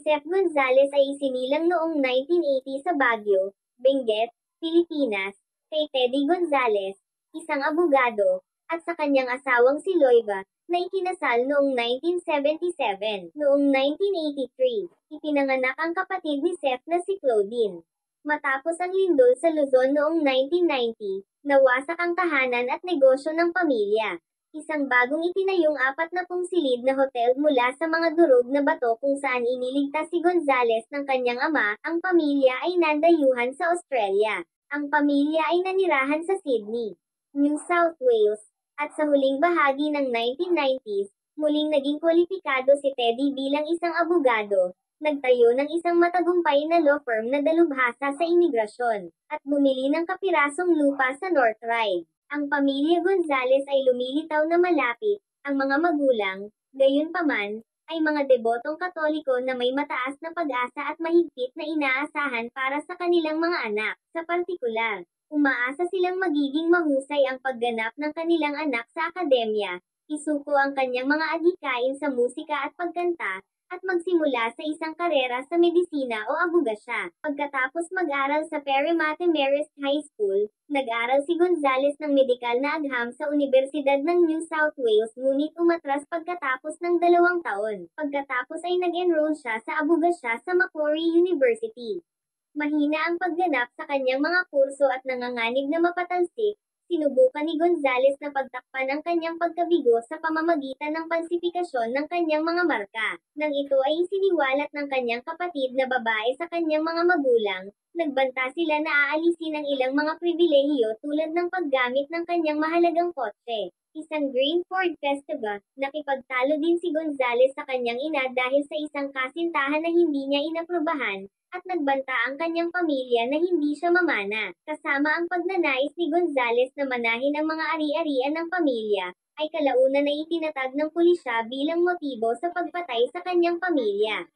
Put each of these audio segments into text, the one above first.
Seth Gonzales ay isinilang noong 1980 sa Baguio, Benguet, Pilipinas, kay Teddy Gonzales, isang abogado, at sa kanyang asawang si Loiva, na ikinasal noong 1977. Noong 1983, ipinanganak ang kapatid ni Seth na si Claudine. Matapos ang lindol sa Luzon noong 1990, nawasak ang tahanan at negosyo ng pamilya. Isang bagong itinayong 40 silid na hotel mula sa mga durog na bato kung saan iniligtas si Gonzales ng kanyang ama. Ang pamilya ay nandayuhan sa Australia. Ang pamilya ay nanirahan sa Sydney, New South Wales, at sa huling bahagi ng 1990s, muling naging kwalipikado si Teddy bilang isang abogado. Nagtayo ng isang matagumpay na law firm na dalubhasa sa imigrasyon, at bumili ng kapirasong lupa sa North Ryde. Ang pamilya Gonzales ay lumilitaw na malapit, ang mga magulang, gayunpaman, ay mga debotong Katoliko na may mataas na pag-asa at mahigpit na inaasahan para sa kanilang mga anak. Sa partikular, umaasa silang magiging mahusay ang pagganap ng kanilang anak sa akademya, isuko ang kanyang mga adhikain sa musika at pagkanta, at magsimula sa isang karera sa medisina o abogasya. Pagkatapos mag-aral sa Parramatta Marist High School, nag-aral si Gonzales ng medikal na agham sa Universidad ng New South Wales ngunit umatras pagkatapos ng 2 taon. Pagkatapos ay nag-enroll siya sa abogasya sa Macquarie University. Mahina ang pagganap sa kanyang mga kurso at nanganganib na mapatalsik. Sinubukan ni Gonzales na pagtakpan ang kanyang pagkabigo sa pamamagitan ng pansifikasyon ng kanyang mga marka. Nang ito ay isiniwalat ng kanyang kapatid na babae sa kanyang mga magulang, nagbanta sila na aalisin ang ilang mga pribilehiyo tulad ng paggamit ng kanyang mahalagang kotse. Isang Green Ford Festival, nakipagtalo din si Gonzales sa kanyang ina dahil sa isang kasintahan na hindi niya inaprubahan, at nagbanta ang kanyang pamilya na hindi siya mamana. Kasama ang pagnanais ni Gonzales na manahin ang mga ari-arian ng pamilya, ay kalaunan na itinatag ng pulisya bilang motibo sa pagpatay sa kanyang pamilya.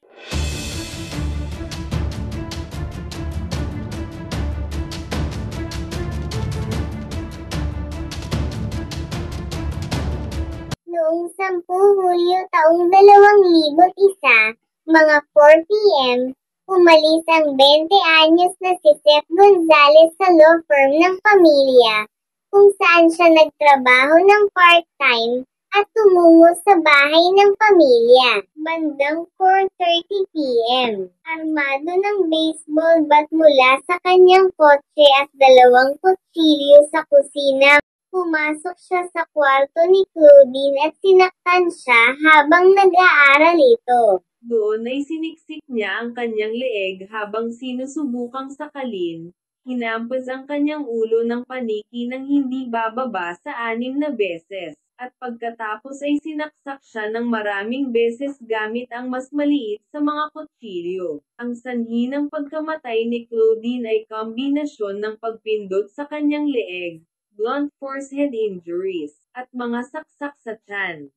Noong 10 Hulyo taong 2001, mga 4 p.m., umalis ang 20 anyos na si Seth Gonzales sa law firm ng pamilya, kung saan siya nagtrabaho ng part-time, at tumungo sa bahay ng pamilya. Bandang 4:30 p.m., armado ng baseball bat mula sa kanyang kotse at 2 kutsilyo sa kusina, pumasok siya sa kwarto ni Claudine at sinaktan siya habang nag-aaral ito. Doon ay siniksik niya ang kanyang leeg habang sinusubukang sakalin. Hinampas ang kanyang ulo ng paniki ng hindi bababa sa 6 na beses. At pagkatapos ay sinaksak siya ng maraming beses gamit ang mas maliit sa mga kutsilyo. Ang sanhi ng pagkamatay ni Claudine ay kombinasyon ng pagpindot sa kanyang leeg, blunt force head injuries, at mga saksak sa tiyan.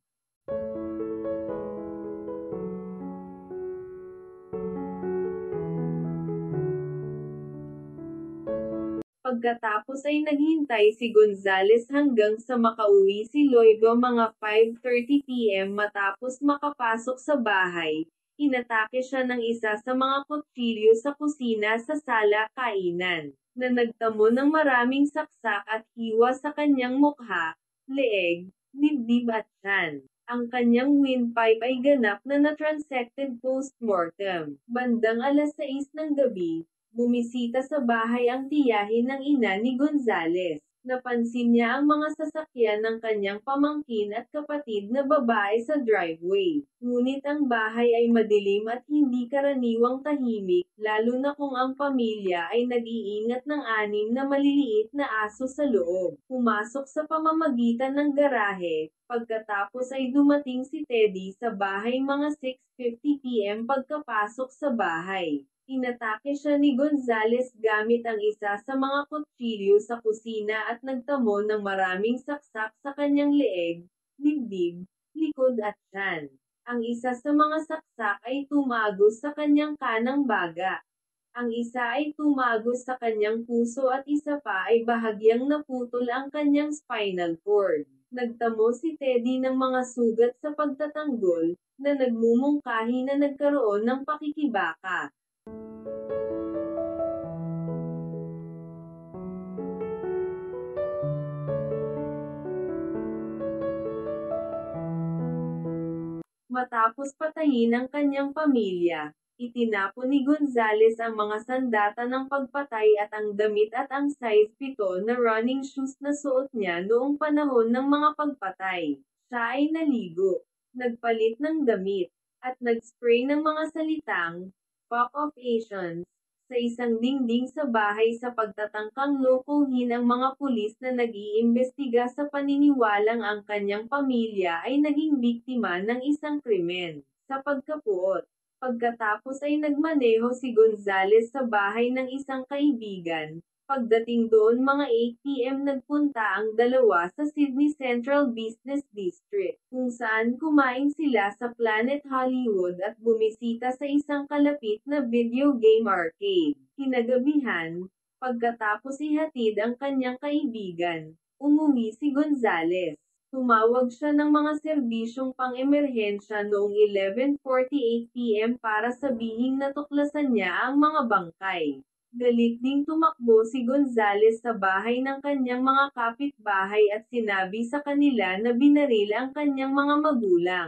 Pagkatapos ay naghintay si Gonzales hanggang sa makauwi si Loiva mga 5:30 p.m. matapos makapasok sa bahay. Inatake siya ng isa sa mga kutsilyo sa kusina sa sala kainan, na nagtamo ng maraming saksak at hiwa sa kanyang mukha, leeg, dibdib at tiyan. Ang kanyang windpipe ay ganap na na-transected post-mortem. Bandang 6:00 ng gabi, bumisita sa bahay ang tiyahin ng ina ni Gonzales. Napansin niya ang mga sasakyan ng kanyang pamangkin at kapatid na babae sa driveway. Ngunit ang bahay ay madilim at hindi karaniwang tahimik, lalo na kung ang pamilya ay nag-iingat ng 6 na maliliit na aso sa loob. Pumasok sa pamamagitan ng garahe. Pagkatapos ay dumating si Teddy sa bahay mga 6:50 p.m. pagkapasok sa bahay. Inatake siya ni Gonzales gamit ang isa sa mga kutsilyo sa kusina at nagtamo ng maraming saksak sa kanyang leeg, dibdib, likod at tiyan. Ang isa sa mga saksak ay tumagos sa kanyang kanang baga. Ang isa ay tumagos sa kanyang puso at isa pa ay bahagyang naputol ang kanyang spinal cord. Nagtamo si Teddy ng mga sugat sa pagtatanggol, na nagmumungkahi na nagkaroon ng pakikibaka. Matapos patayin ang kanyang pamilya, itinapon ni Gonzales ang mga sandata ng pagpatay at ang damit at ang size 7 na running shoes na suot niya noong panahon ng mga pagpatay. Siya ay naligo, nagpalit ng damit, at nag-spray ng mga salitang, "Fuck off Asians," sa isang dingding sa bahay sa pagtatangkang lokohin ang mga pulis na nag-iimbestiga sa paniniwalang ang kanyang pamilya ay naging biktima ng isang krimen. Sa pagkapuot, pagkatapos ay nagmaneho si Gonzales sa bahay ng isang kaibigan. Pagdating doon mga 8 p.m. nagpunta ang dalawa sa Sydney Central Business District, kung saan kumain sila sa Planet Hollywood at bumisita sa isang kalapit na video game arcade. Kinagabihan, pagkatapos ihatid ang kanyang kaibigan, umuwi si Gonzales. Tumawag siya ng mga serbisyong pang-emerhensya noong 11:48 p.m. para sabihing natuklasan niya ang mga bangkay. Galit ding tumakbo si Gonzales sa bahay ng kanyang mga kapitbahay at sinabi sa kanila na binaril ang kanyang mga magulang.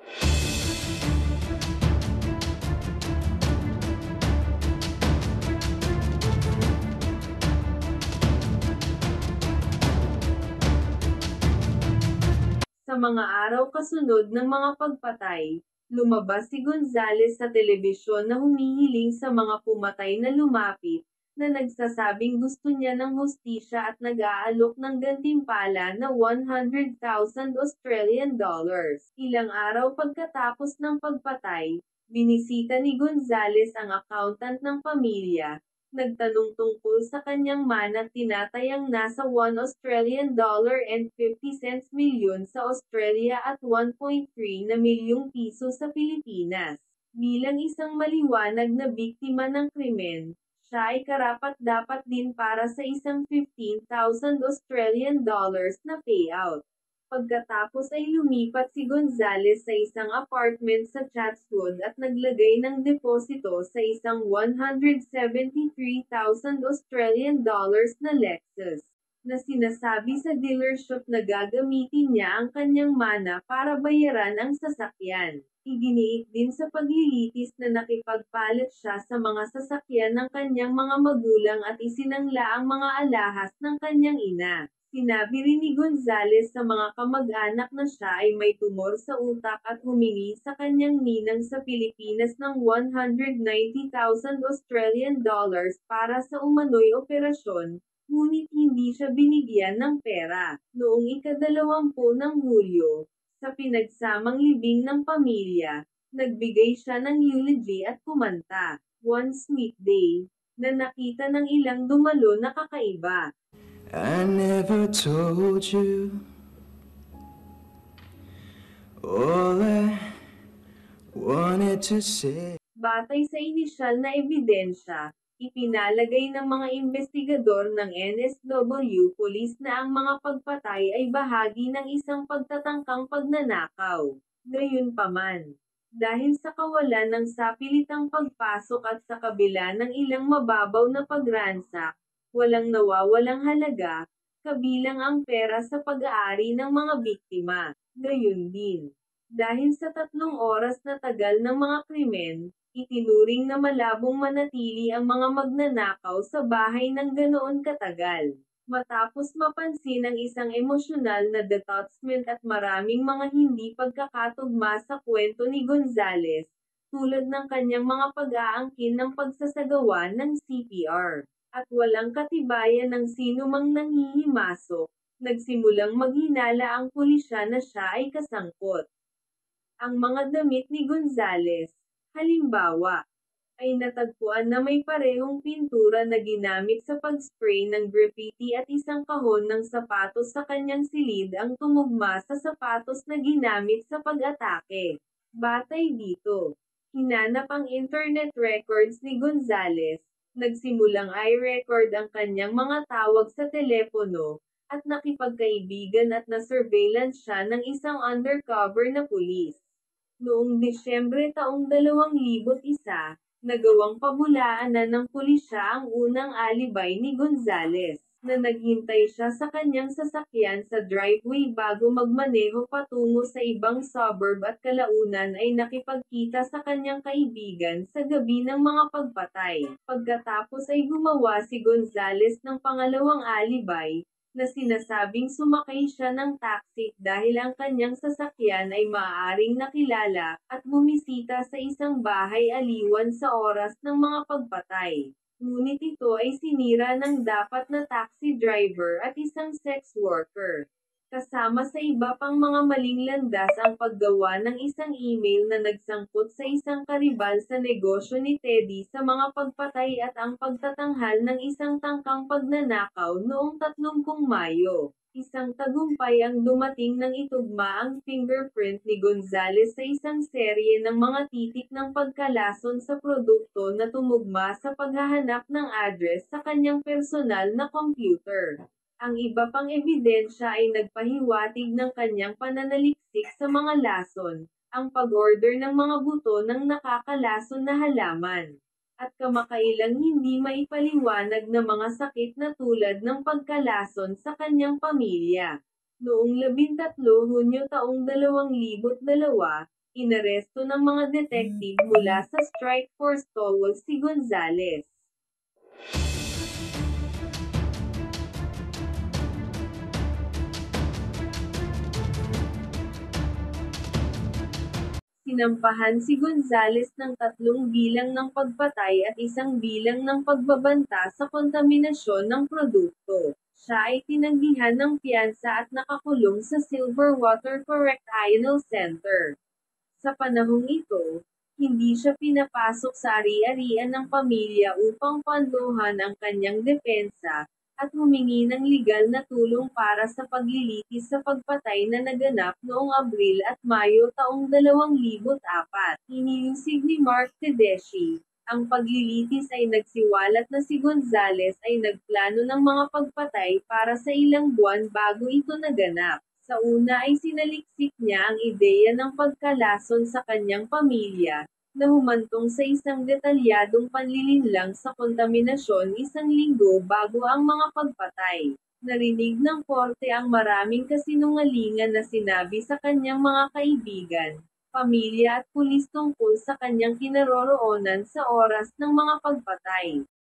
Sa mga araw kasunod ng mga pagpatay, lumabas si Gonzales sa telebisyon na humihiling sa mga pumatay na lumapit, na nagsasabing gusto niya ng hustisya at nag-aalok ng gantimpala na 100,000 Australian dollars. Ilang araw pagkatapos ng pagpatay, binisita ni Gonzales ang accountant ng pamilya, nagtanong tungkol sa kanyang mana tinatayang nasa 1 Australian dollar and 50 cents milyon sa Australia at 1.3 na milyong piso sa Pilipinas. Bilang isang maliwanag na biktima ng krimen, siya ay karapat-dapat din para sa isang 15,000 Australian dollars na payout. Pagkatapos ay lumipat si Gonzales sa isang apartment sa Chatswood at naglagay ng deposito sa isang 173,000 Australian dollars na Lexus, na sinasabi sa dealership na gagamitin niya ang kanyang mana para bayaran ang sasakyan. Iginiit din sa paglilitis na nakipagpalit siya sa mga sasakyan ng kanyang mga magulang at isinangla ang mga alahas ng kanyang ina. Sinabi rin ni Gonzales sa mga kamag-anak na siya ay may tumor sa utak at humingi sa kanyang ninang sa Pilipinas ng 190,000 Australian dollars para sa umano'y operasyon, ngunit hindi siya binigyan ng pera. Noong ika-20 ng Hulyo, sa pinagsamang libing ng pamilya, nagbigay siya ng eulogy at kumanta, "One Sweet Day," na nakita ng ilang dumalo na kakaiba. I never told you all I wanted to say. Batay sa inisyal na ebidensya, ipinalagay ng mga investigador ng NSW Police na ang mga pagpatay ay bahagi ng isang pagtatangkang pagnanakaw. Gayunpaman, dahil sa kawalan ng sapilitang pagpasok at sa kabila ng ilang mababaw na pagransak, walang nawawalang halaga, kabilang ang pera sa pag-aari ng mga biktima. Gayun din, dahil sa 3 oras na tagal ng mga krimen, itinuring na malabong manatili ang mga magnanakaw sa bahay ng ganoon katagal. Matapos mapansin ang isang emosyonal na detachment at maraming mga hindi pagkakatugma sa kwento ni Gonzales, tulad ng kanyang mga pag-aangkin ng pagsasagawa ng CPR, at walang katibayan ng sinumang nanghihimasok, nagsimulang maghinala ang pulisya na siya ay kasangkot. Ang mga damit ni Gonzales, halimbawa, ay natagpuan na may parehong pintura na ginamit sa pag-spray ng graffiti at isang kahon ng sapatos sa kanyang silid ang tumugma sa sapatos na ginamit sa pag-atake. Batay dito, hinanap ang internet records ni Gonzales, nagsimulang i-record ang kanyang mga tawag sa telepono, at nakipagkaibigan at na-surveillance siya ng isang undercover na pulis. Noong Disyembre taong 2001, nagawang pabulaanan ng pulisya ang unang alibay ni Gonzales, na naghintay siya sa kanyang sasakyan sa driveway bago magmaneho patungo sa ibang suburb at kalaunan ay nakipagkita sa kanyang kaibigan sa gabi ng mga pagpatay. Pagkatapos ay gumawa si Gonzales ng pangalawang alibay, na sinasabing sumakay siya ng taxi dahil ang kanyang sasakyan ay maaaring nakilala at bumisita sa isang bahay aliwan sa oras ng mga pagpatay. Ngunit ito ay sinira ng dapat na taxi driver at isang sex worker. Kasama sa iba pang mga maling landas ang paggawa ng isang email na nagsangkot sa isang karibal sa negosyo ni Teddy sa mga pagpatay at ang pagtatanghal ng isang tangkang pagnanakaw noong 30 Mayo. Isang tagumpay ang dumating nang itugma ang fingerprint ni Gonzales sa isang serye ng mga titik ng pagkalason sa produkto na tumugma sa paghahanap ng address sa kanyang personal na computer. Ang iba pang ebidensya ay nagpahiwatig ng kanyang pananaliksik sa mga lason, ang pag-order ng mga buto ng nakakalason na halaman, at kamakailang hindi maipaliwanag na mga sakit na tulad ng pagkalason sa kanyang pamilya. Noong 13 Hunyo taong 2002, inaresto ng mga detective mula sa Strike Force Towol si Gonzales. Sinampahan si Gonzales ng 3 bilang ng pagpatay at 1 bilang ng pagbabanta sa kontaminasyon ng produkto. Siya ay tinanggihan ng piyansa at nakakulong sa Silverwater Correctional Center. Sa panahong ito, hindi siya pinapasok sa ari-arian ng pamilya upang panduhan ang kanyang depensa, at humingi ng legal na tulong para sa paglilitis sa pagpatay na naganap noong Abril at Mayo taong 2004. Iniusig ni Mark Tedeschi, ang paglilitis ay nagsiwalat na si Gonzales ay nagplano ng mga pagpatay para sa ilang buwan bago ito naganap. Sa una ay sinaliksik niya ang ideya ng pagkalason sa kanyang pamilya, na humantong sa isang detalyadong panlilinlang sa kontaminasyon 1 linggo bago ang mga pagpatay. Narinig ng korte ang maraming kasinungalingan na sinabi sa kanyang mga kaibigan, pamilya at pulis tungkol sa kanyang kinaroroonan sa oras ng mga pagpatay.